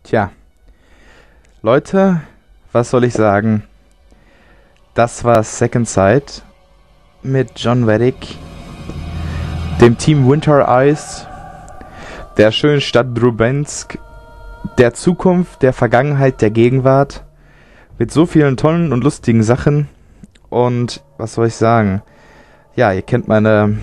Tja, Leute, was soll ich sagen? Das war Second Sight mit John Reddick, dem Team Winter Ice, der schönen Stadt Drubensk, der Zukunft, der Vergangenheit, der Gegenwart, mit so vielen tollen und lustigen Sachen. Und was soll ich sagen? Ja, ihr kennt meine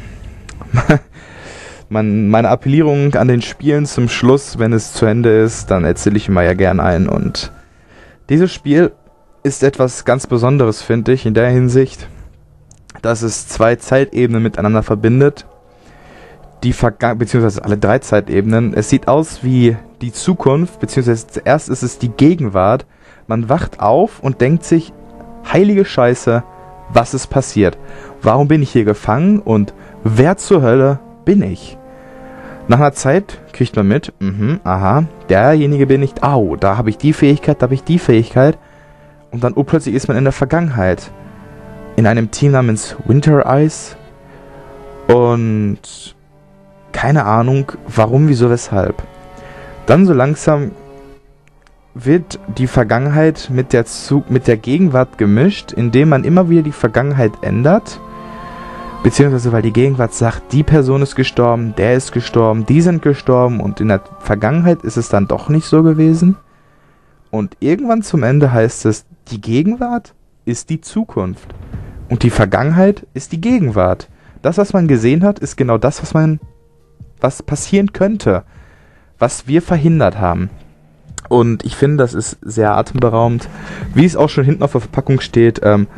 Appellierung an den Spielen zum Schluss. Wenn es zu Ende ist, dann erzähle ich immer ja gern ein. Und dieses Spiel ist etwas ganz Besonderes, finde ich, in der Hinsicht, dass es zwei Zeitebenen miteinander verbindet. Beziehungsweise alle drei Zeitebenen. Es sieht aus wie die Zukunft, beziehungsweise zuerst ist es die Gegenwart. Man wacht auf und denkt sich, heilige Scheiße, was ist passiert? Warum bin ich hier gefangen und wer zur Hölle bin ich? Nach einer Zeit kriegt man mit, aha, derjenige bin ich, da habe ich die Fähigkeit, da habe ich die Fähigkeit. Und dann plötzlich ist man in der Vergangenheit. In einem Team namens Winter Ice. Und keine Ahnung, warum, wieso, weshalb. Dann so langsam wird die Vergangenheit mit der Gegenwart gemischt, indem man immer wieder die Vergangenheit ändert. Beziehungsweise weil die Gegenwart sagt, die Person ist gestorben, der ist gestorben, die sind gestorben und in der Vergangenheit ist es dann doch nicht so gewesen. Und irgendwann zum Ende heißt es, die Gegenwart ist die Zukunft und die Vergangenheit ist die Gegenwart. Das, was man gesehen hat, ist genau das, was passieren könnte, was wir verhindert haben. Und ich finde, das ist sehr atemberaubend, wie es auch schon hinten auf der Verpackung steht,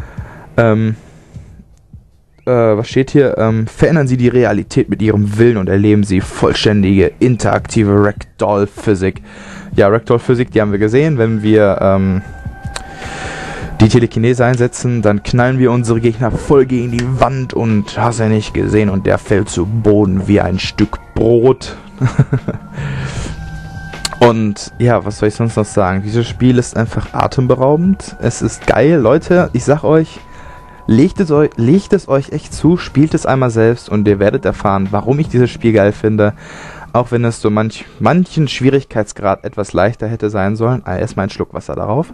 was steht hier? Verändern Sie die Realität mit Ihrem Willen und erleben Sie vollständige, interaktive Ragdoll-Physik. Ja, Ragdoll-Physik, die haben wir gesehen. Wenn wir die Telekinese einsetzen, dann knallen wir unsere Gegner voll gegen die Wand und hast ja nicht gesehen und der fällt zu Boden wie ein Stück Brot. Und ja, was soll ich sonst noch sagen? Dieses Spiel ist einfach atemberaubend. Es ist geil, Leute, ich sag euch, legt es euch echt zu, spielt es einmal selbst und ihr werdet erfahren, warum ich dieses Spiel geil finde. Auch wenn es so manchen Schwierigkeitsgrad etwas leichter hätte sein sollen. Erstmal einen Schluck Wasser darauf.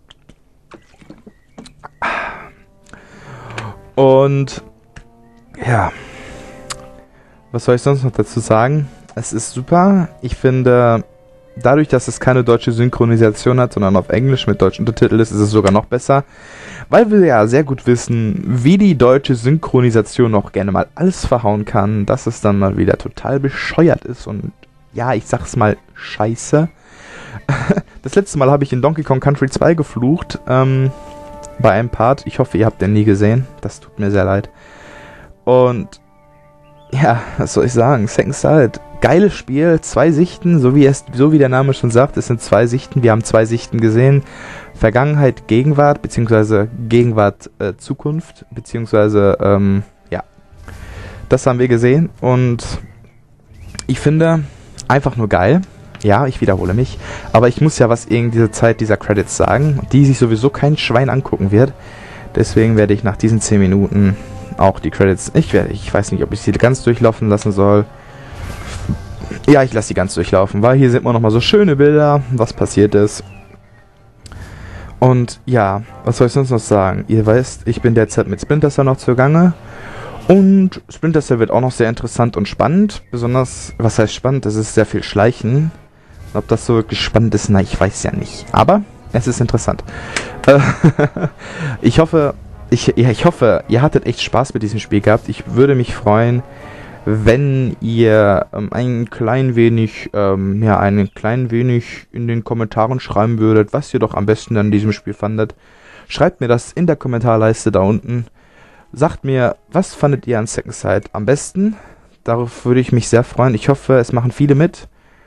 Und ja, was soll ich sonst noch dazu sagen? Es ist super. Ich finde, dadurch, dass es keine deutsche Synchronisation hat, sondern auf Englisch mit deutschen Untertiteln ist es sogar noch besser. Weil wir ja sehr gut wissen, wie die deutsche Synchronisation auch gerne mal alles verhauen kann, dass es dann mal wieder total bescheuert ist und ja, ich sag's mal, scheiße. Das letzte Mal habe ich in Donkey Kong Country 2 geflucht, bei einem Part. Ich hoffe, ihr habt den nie gesehen. Das tut mir sehr leid. Und ja, was soll ich sagen? Second Sight. Geiles Spiel, zwei Sichten, so wie der Name schon sagt, es sind zwei Sichten. Wir haben zwei Sichten gesehen. Vergangenheit, Gegenwart, beziehungsweise Gegenwart, Zukunft, beziehungsweise, ja, das haben wir gesehen und ich finde, einfach nur geil. Ja, ich wiederhole mich, aber ich muss ja was in dieser Zeit dieser Credits sagen, die sich sowieso kein Schwein angucken wird. Deswegen werde ich nach diesen 10 Minuten auch die Credits, ich weiß nicht, ob ich sie ganz durchlaufen lassen soll. Ja, ich lasse sie ganz durchlaufen, weil hier sind immer noch mal so schöne Bilder, was passiert ist. Und ja, was soll ich sonst noch sagen? Ihr weißt, ich bin derzeit mit Splinter Cell noch zugange. Und Splinter Cell wird auch noch sehr interessant und spannend. Besonders, was heißt spannend? Es ist sehr viel Schleichen. Ob das so wirklich spannend ist, na, ich weiß ja nicht. Aber es ist interessant. Ich hoffe, ihr hattet echt Spaß mit diesem Spiel gehabt. Ich würde mich freuen, wenn ihr ein klein wenig in den Kommentaren schreiben würdet, was ihr doch am besten an diesem Spiel fandet. Schreibt mir das in der Kommentarleiste da unten. Sagt mir, was fandet ihr an Second Sight am besten? Darauf würde ich mich sehr freuen. Ich hoffe, es machen viele mit.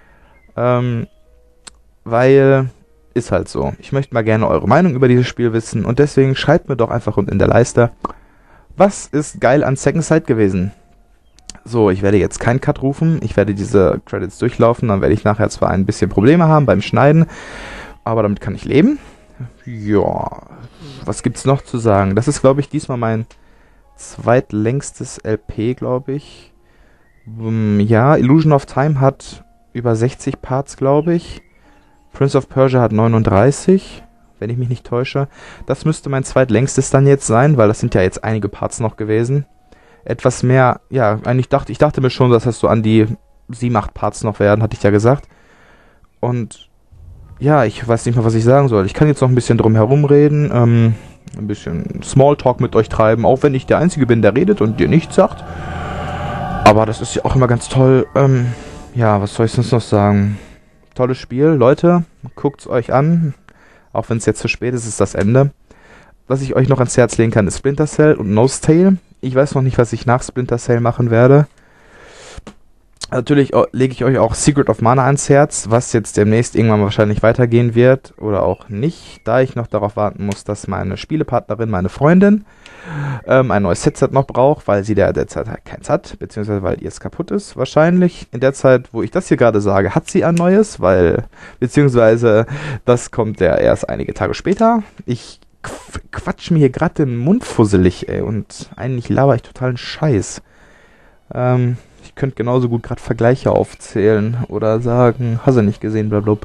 Weil ist halt so. Ich möchte mal gerne eure Meinung über dieses Spiel wissen und deswegen schreibt mir doch einfach unten in der Leiste, was ist geil an Second Sight gewesen? So, ich werde jetzt keinen Cut rufen. Ich werde diese Credits durchlaufen. Dann werde ich nachher zwar ein bisschen Probleme haben beim Schneiden, aber damit kann ich leben. Ja, was gibt's noch zu sagen? Das ist, glaube ich, diesmal mein zweitlängstes LP, glaube ich. Ja, Illusion of Time hat über 60 Parts, glaube ich. Prince of Persia hat 39, wenn ich mich nicht täusche. Das müsste mein zweitlängstes dann jetzt sein, weil das sind ja jetzt einige Parts noch gewesen. Etwas mehr, ja, eigentlich ich dachte mir schon, dass das so an die 7, 8 Parts noch werden, hatte ich ja gesagt. Und ja, ich weiß nicht mehr, was ich sagen soll. Ich kann jetzt noch ein bisschen drum herum reden, ein bisschen Smalltalk mit euch treiben, auch wenn ich der Einzige bin, der redet und dir nichts sagt. Aber das ist ja auch immer ganz toll. Ja, was soll ich sonst noch sagen? Tolles Spiel, Leute, guckt's euch an. Auch wenn es jetzt zu spät ist, ist das Ende. Was ich euch noch ans Herz legen kann, ist Splinter Cell und Nosetail. Ich weiß noch nicht, was ich nach Splinter Cell machen werde. Natürlich lege ich euch auch Secret of Mana ans Herz, was jetzt demnächst irgendwann wahrscheinlich weitergehen wird oder auch nicht, da ich noch darauf warten muss, dass meine Spielepartnerin, meine Freundin, ein neues Headset noch braucht, weil sie derzeit halt keins hat, beziehungsweise weil ihr es kaputt ist. Wahrscheinlich in der Zeit, wo ich das hier gerade sage, hat sie ein neues, beziehungsweise das kommt ja erst einige Tage später. Ich quatsch mir hier gerade den Mund fusselig, ey, und eigentlich laber ich totalen Scheiß. Ich könnte genauso gut gerade Vergleiche aufzählen oder sagen, hast du nicht gesehen, blablabla.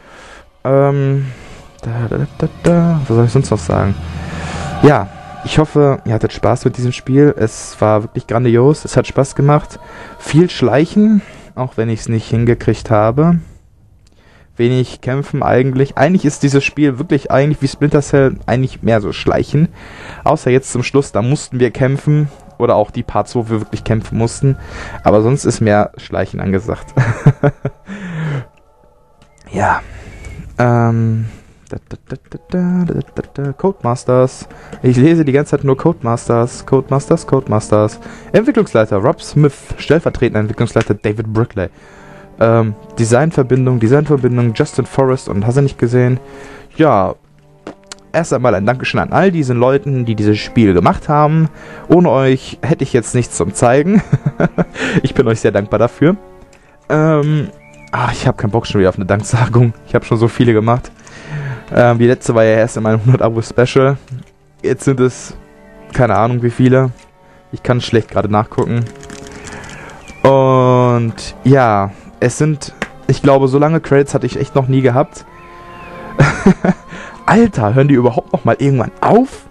Was soll ich sonst noch sagen? Ja, ich hoffe, ihr hattet Spaß mit diesem Spiel. Es war wirklich grandios, es hat Spaß gemacht. Viel Schleichen, auch wenn ich es nicht hingekriegt habe. Wenig Kämpfen eigentlich. Eigentlich ist dieses Spiel wirklich eigentlich wie Splinter Cell eigentlich mehr so Schleichen. Außer jetzt zum Schluss, da mussten wir kämpfen. Oder auch die Parts, wo wir wirklich kämpfen mussten. Aber sonst ist mehr Schleichen angesagt. Ja. Codemasters. Ich lese die ganze Zeit nur Codemasters. Codemasters. Entwicklungsleiter Rob Smith. Stellvertretender Entwicklungsleiter David Brickley. Designverbindung Justin Forrest und hast du nicht gesehen? Ja. Erst einmal ein Dankeschön an all diesen Leuten, die dieses Spiel gemacht haben. Ohne euch hätte ich jetzt nichts zum Zeigen. Ich bin euch sehr dankbar dafür. Ich habe keinen Bock schon wieder auf eine Danksagung. Ich habe schon so viele gemacht. Die letzte war ja erst in meinem 100-Abo-Special. Jetzt sind es keine Ahnung wie viele. Ich kann schlecht gerade nachgucken. Und ja, es sind, ich glaube, so lange Credits hatte ich echt noch nie gehabt. Alter, hören die überhaupt noch mal irgendwann auf?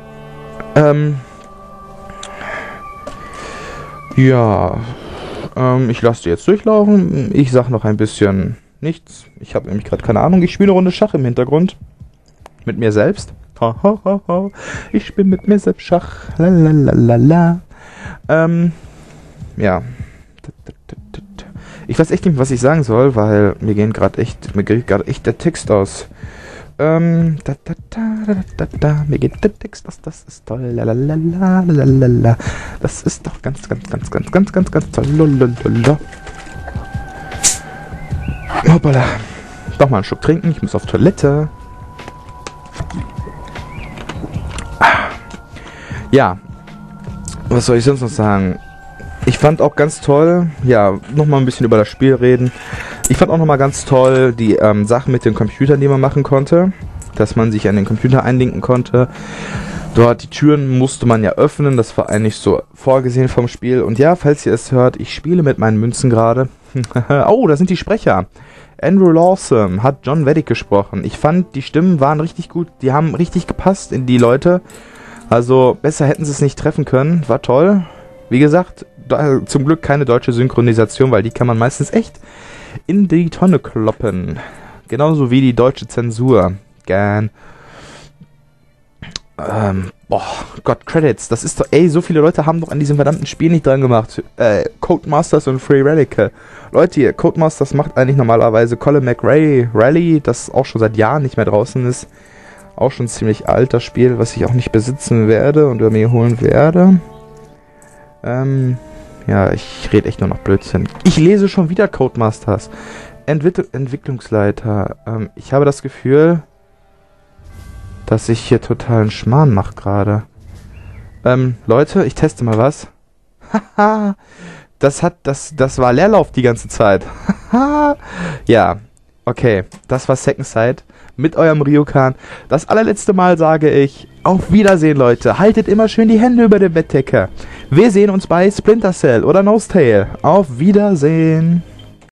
Ja, ich lasse die jetzt durchlaufen. Ich sag noch ein bisschen nichts. Ich habe nämlich gerade keine Ahnung. Ich spiele eine Runde Schach im Hintergrund. Mit mir selbst. Ich spiele mit mir selbst Schach. Lalalala. Ja. Ich weiß echt nicht, was ich sagen soll, weil mir geht gerade echt der Text aus. Mir geht der Text aus, das ist toll, lalalala, das ist doch ganz toll, lalalala. Hoppala. Doch mal einen Schluck trinken, ich muss auf Toilette. Ja, was soll ich sonst noch sagen? Ich fand auch ganz toll, ja, nochmal ein bisschen über das Spiel reden. Ich fand auch nochmal ganz toll die Sachen mit den Computern, die man machen konnte. Dass man sich an den Computer einlinken konnte. Dort die Türen musste man ja öffnen, das war eigentlich so vorgesehen vom Spiel. Und ja, falls ihr es hört, ich spiele mit meinen Münzen gerade. Oh, da sind die Sprecher. Andrew Lawson hat John Weddick gesprochen. Ich fand, die Stimmen waren richtig gut, die haben richtig gepasst in die Leute. Also besser hätten sie es nicht treffen können, war toll. Wie gesagt, zum Glück keine deutsche Synchronisation, weil die kann man meistens echt in die Tonne kloppen. Genauso wie die deutsche Zensur. Gern. Gott, Credits. Das ist doch, so viele Leute haben doch an diesem verdammten Spiel nicht dran gemacht. Codemasters und Free Radical. Leute, Codemasters macht eigentlich normalerweise Colin McRae Rally, das auch schon seit Jahren nicht mehr draußen ist. Auch schon ein ziemlich alter Spiel, was ich auch nicht besitzen werde und mir holen werde. Ja, ich rede echt nur noch Blödsinn. Ich lese schon wieder Codemasters. Entwicklungsleiter. Ich habe das Gefühl, dass ich hier totalen Schmarrn mache gerade. Leute, ich teste mal was. Haha. Das war Leerlauf die ganze Zeit. Ja, okay. Das war Second Sight mit eurem Ryokan. Das allerletzte Mal sage ich, auf Wiedersehen, Leute. Haltet immer schön die Hände über der Bettdecke. Wir sehen uns bei Splinter Cell oder Nosetail. Auf Wiedersehen.